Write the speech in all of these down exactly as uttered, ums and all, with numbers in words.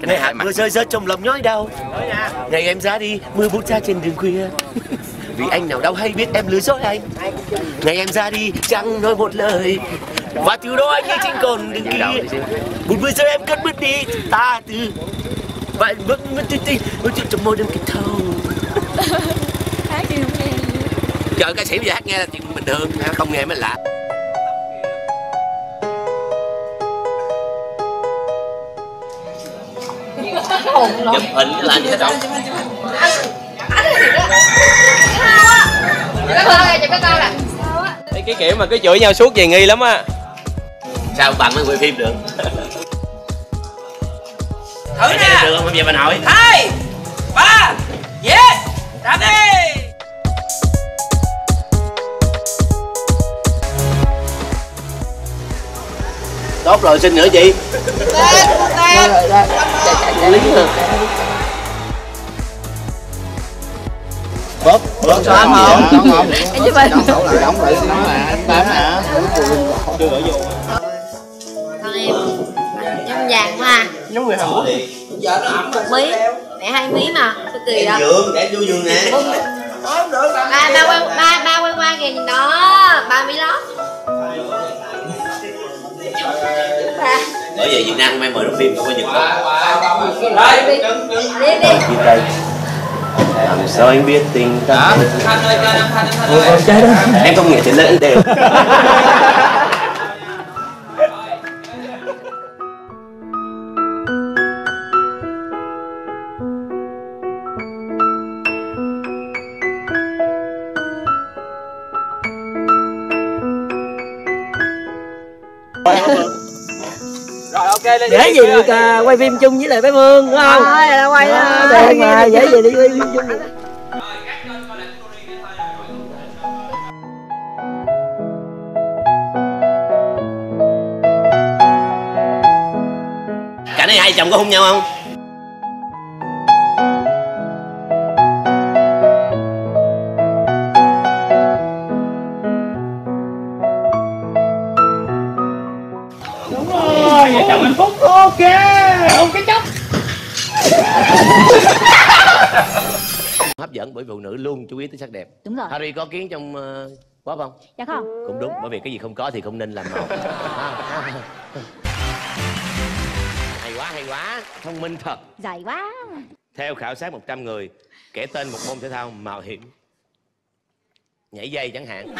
Ngày hạt mưa rơi rớt trong lòng nhói đau. Ngày em ra đi, mưa bút ra trên đường khuya. Vì anh nào đâu hay biết em lừa dối anh. Ngày em ra đi, chẳng nói một lời. Và từ đó anh như trên con đường kia. Một mưa rơi em cất bước đi, ta từ. Và anh vẫn vẫn tin tin, nói chuyện trong môi đêm kịch thâu. Hát đi không nghe. Trời, ca sĩ bây giờ hát nghe là chuyện bình thường, không nghe mới lạ. Chụp hình chứ làm gì hết đâu. Cái, cái kiểu mà cứ chửi nhau suốt về nghi lắm á. Sao bằng mới quay phim được? Thử nè. Được không? Bây giờ mình hỏi. Hai ba yes, đạp đi. Tốt rồi, xin nữa chị. Bóp, bóp sao không? Không không. Anh giúp mình. Đóng lại, đóng lại, đóng lại, anh bám nè. Chưa gửi vô. Con em trong vàng quá. Giống người Hàn Quốc. Một mí, mẹ hai mí mà, có kỳ vậy. Giường, để vô giường nè. Ba ba quay ba ba quay qua kìa nhìn đó, ba mí lót. Bởi vậy Việt Nam hôm nay mời đóng phim không có Nhật Đi đi. Đi đi. đây. Làm sao anh biết tình ta. Em không nghe thì lên đều. Rồi ok lên. Dễ gì được à, quay phim chung với lại bé Phương đúng không? Thôi là quay à, được mà, dễ gì đi quay phim chung. Cả này hai chồng có hôn nhau không? Vợ chồng hạnh phúc. Ok, ông cái chốc. Hấp dẫn bởi phụ nữ luôn chú ý tới sắc đẹp. Đúng rồi. Harry có kiến trong uh, bóp không? Dạ không. Cũng đúng, bởi vì cái gì không có thì không nên làm màu. Hay quá, hay quá, thông minh thật. Dày quá. Theo khảo sát một trăm người, kể tên một môn thể thao mạo hiểm. Nhảy dây chẳng hạn.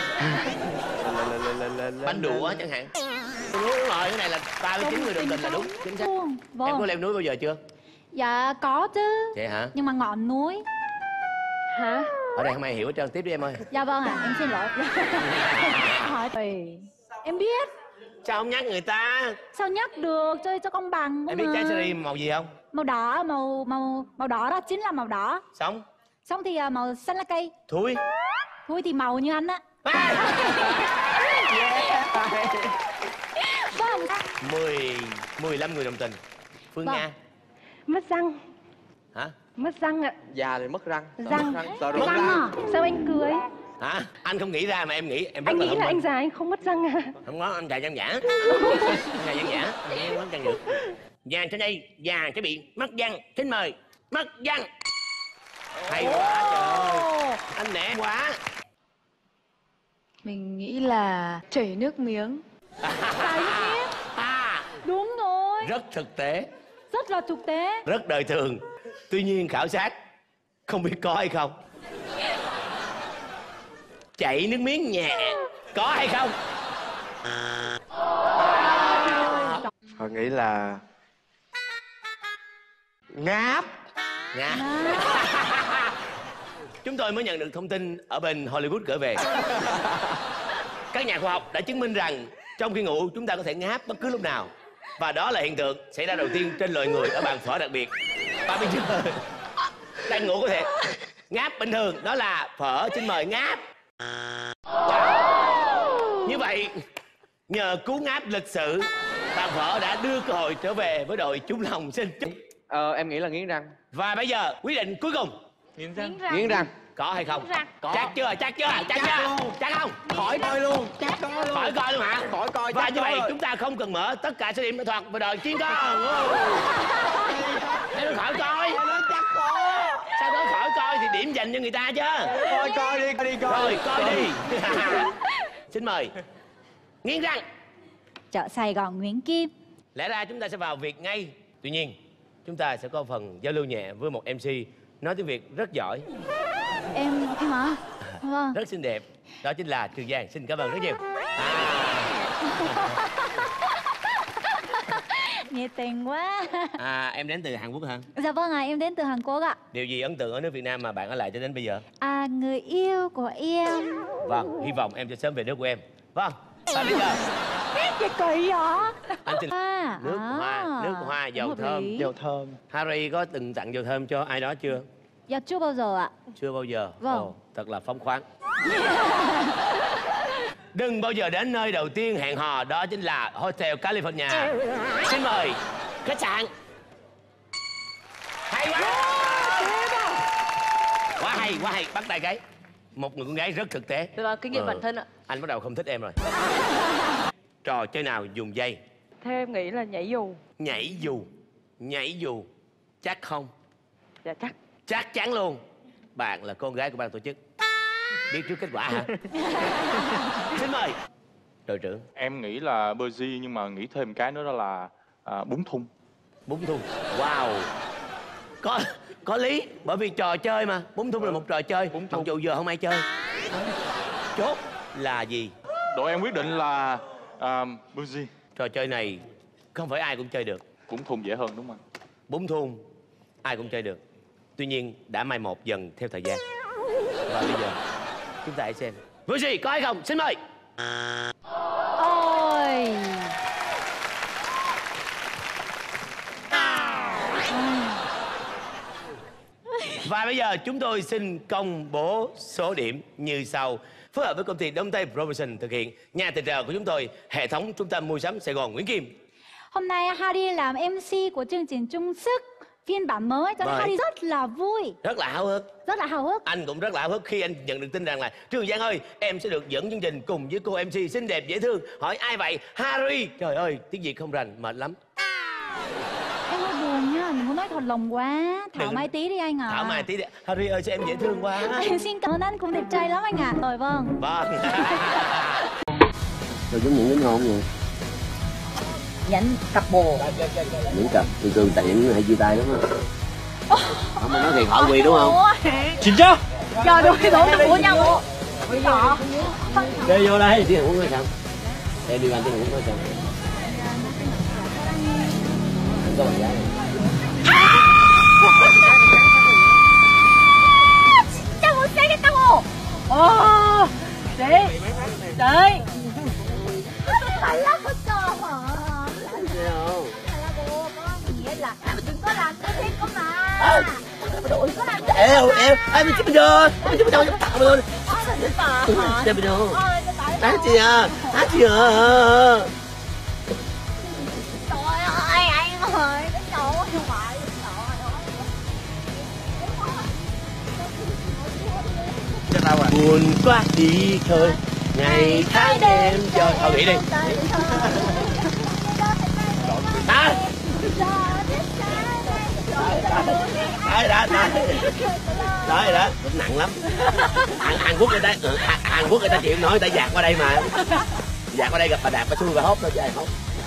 Bánh đũa chẳng hạn. Đúng rồi, cái này là ba mươi chín người đồng tình là đúng. Chính xác. Vâng. Em có leo núi bao giờ chưa? Dạ có chứ. Vậy hả? Nhưng mà ngọn núi. Hả? Ở đây không ai hiểu hết trơn, tiếp đi em ơi. Dạ vâng ạ, à, em xin lỗi. Hỏi tùy. Em biết. Sao không nhắc người ta? Sao nhắc được, chơi cho công bằng. Em biết trái seri màu gì không? Màu đỏ, màu màu màu đỏ đó chính là màu đỏ. Sống. Xong thì màu xanh lá cây. Thui. Thui thì màu như anh á. Vâng. Mười, mười lăm người đồng tình. Phương Vâng. Nga. Mất răng. Hả? Mất răng ạ. Già thì mất răng. Răng. Sợ Răng, răng à? Sao anh cười? Hả? Anh không nghĩ ra mà em nghĩ em rất Anh là nghĩ thông là minh. anh già anh không mất răng à? Không có, anh già văn giả. Anh già văn giả, em mất răng được. Vàng trên đây, vàng sẽ bị mất răng. Xin mời, mất răng. Hay quá trời ơi. Anh nể quá. Mình nghĩ là chảy nước miếng. À, Đúng rồi. rất thực tế, Rất là thực tế. rất đời thường. Tuy nhiên khảo sát không biết có hay không. Chảy nước miếng nhẹ có hay không? Họ nghĩ là ngáp. Nha. Chúng tôi mới nhận được thông tin ở bên Hollywood gửi về. Các nhà khoa học đã chứng minh rằng trong khi ngủ chúng ta có thể ngáp bất cứ lúc nào. Và đó là hiện tượng xảy ra đầu tiên trên loài người ở bàn phở đặc biệt. Và bây giờ đang ngủ có thể ngáp bình thường, đó là phở xin mời ngáp. Wow. Như vậy nhờ cú ngáp lịch sự, bàn phở đã đưa cơ hội trở về với đội Chung Lòng xin chúc. Ờ em nghĩ là nghiến răng. Và bây giờ quyết định cuối cùng. Nghiến răng. Nghiến răng. Có hay không? Có. Chắc chưa? Chắc chưa? Chắc chưa? Chắc không? Khỏi coi luôn. Chắc có luôn. Khỏi coi luôn hả? Khỏi coi. Và chắc như vậy rồi. chúng ta không cần mở tất cả số điểm nghệ thuật và đội chiến công. cho người ta chứ. Coi coi đi, coi đi coi. Rồi coi đi. Xin mời. Nghiến răng. Chợ Sài Gòn Nguyễn Kim. Lẽ ra chúng ta sẽ vào việc ngay. Tuy nhiên chúng ta sẽ có phần giao lưu nhẹ với một em xê nói tiếng Việt rất giỏi. Em em hả? Vâng. Rất xinh đẹp. Đó chính là Trường Giang. Xin cảm ơn rất nhiều. À. Nhiệt tình quá. À, em đến từ Hàn Quốc hả? Dạ vâng ạ, à, em đến từ Hàn Quốc ạ. Điều gì ấn tượng ở nước Việt Nam mà bạn ở lại cho đến bây giờ? À, người yêu của em. Vâng, hy vọng em sẽ sớm về nước của em. Vâng, và bây giờ Cái kỳ vậy? anh xin À, nước à, hoa, nước hoa dầu hợp thơm. lý. Dầu thơm. Harry có từng tặng dầu thơm cho ai đó chưa? Dạ chưa bao giờ ạ. Chưa bao giờ. Vâng. Ồ, thật là phóng khoáng. Đừng bao giờ đến nơi đầu tiên hẹn hò, đó chính là Hotel California. Xin mời khách sạn. Hay quá. Quá hay, quá hay. Bắt tay cái. Một người con gái rất thực tế. Và kinh nghiệm Ờ, bản thân ạ. Anh bắt đầu không thích em rồi. Trò chơi nào dùng dây? Theo em nghĩ là nhảy dù. Nhảy dù. Nhảy dù. Chắc không? Dạ chắc. Chắc chắn luôn. Bạn là con gái của ban tổ chức. Biết trước kết quả hả? Xin mời đội trưởng. Em nghĩ là Bơ-di nhưng mà nghĩ thêm cái nữa đó là à, bún thun. Bún thun. Wow. Có có lý, bởi vì trò chơi mà. Bún thun là một trò chơi. Bún Mặc thun. dù giờ không ai chơi. Chốt là gì? Đội em quyết định là à, Bơ-di. Trò chơi này không phải ai cũng chơi được. Bún thun dễ hơn đúng không anh? Bún thun ai cũng chơi được. Tuy nhiên đã mai một dần theo thời gian. Và bây giờ chúng ta hãy xem vui gì có hay không. Xin mời. Ôi. Và bây giờ chúng tôi xin công bố số điểm như sau. Phối hợp với công ty Đông Tây Promotion thực hiện. Nhà tài trợ của chúng tôi, hệ thống trung tâm mua sắm Sài Gòn Nguyễn Kim. Hôm nay Harry làm em xê của chương trình Chung Sức phiên bản mới cho nên Vâng. Harry rất là vui, Rất là háo hức. rất là hào hức. Anh cũng rất là háo hức khi anh nhận được tin rằng là Trường Giang ơi, em sẽ được dẫn chương trình cùng với cô em xê xinh đẹp dễ thương. Hỏi ai vậy? Harry. Trời ơi, tiếng Việt không rành, mệt lắm. Em hơi buồn nha, đừng có nói thật lòng quá. Thảo Đừng- mai tí đi anh ạ. Thảo mai tí đi. Harry ơi, sao em dễ thương quá. Em xin cảm ơn anh, cũng đẹp trai lắm anh ạ. Rồi vâng. Vâng. Rồi giống những cái ngon vậy. Nhẫn cặp bồ. Những cặp thường thường tiện hay chia tay lắm á. Không mà nói thiệt họ quỳ đúng không? 진짜? Trời đuổi đổ nó của nhau. Đi vô đây. Tiếng Hàn Quốc nói sao? Em đi bàn tiếng Hàn Quốc nói sao? Không có bạn gái. Chào một xe cái tao. Ồ. Chị. Chị. Phải lắm hết trơn hả? Nghĩa là đừng có làm cái thiết của mà. Đừng có làm cái Eo, eo, ai mình chụp được. Mình chụp được, tặng mình luôn. Chụp được. Á chị à, á chị à. trời ơi anh ơi, cái chỗ như vậy. Buồn quá đi thôi. Ngày tháng đêm cho thôi nghỉ đi. Đó. Đấy, đó, đó. Đó, đó, nặng lắm. Hàn, Hàn Quốc người ta, Hàn, Hàn Quốc người ta chịu nói, người ta dạt qua đây mà. Dạt qua đây gặp bà Đạt, bà xui bà hốt thôi chứ ai hốt.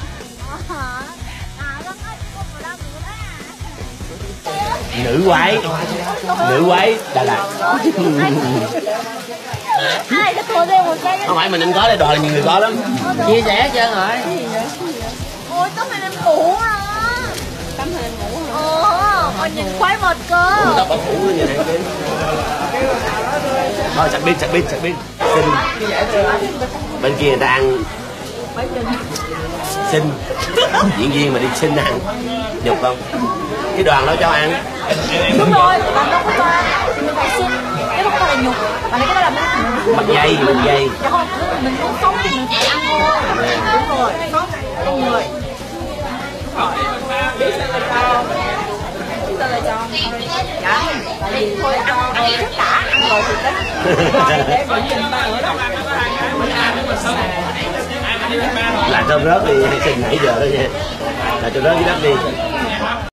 Nữ quái, nữ quái Đà Lạt. Ai cho tôi thêm một cái. Không phải mình anh có đây, đòi là nhiều người có lắm. Chia sẻ cho rồi. Ôi tấm hình em cũ à. Tấm hình em cũ hả? Ồ, còn nhìn khoái mệt cơ. Người ta bảo cũ như này kia. Thôi sạc pin, sạc pin, sạc pin. Bên kia người ta ăn xin. Diễn viên mà đi xin ăn nhục không? Cái đoàn đó cho ăn. Đúng rồi, bạn đâu có cho ăn. Mình phải xin. Cái đó không phải là nhục. Mà cái đó là mình Bằng dây, bằng dây. dạ không, mình không sống thì mình phải ăn thôi. Đúng rồi, sống con người. Biết sao lại cho? Biết sao lại cho? Dạ, tại vì thôi ăn rồi trước đã, ăn rồi thì tính. Để vẫn nhìn ba ở đâu. Là cho rớt đi, xin nãy giờ đó nha. Là cho rớt cái đất đi.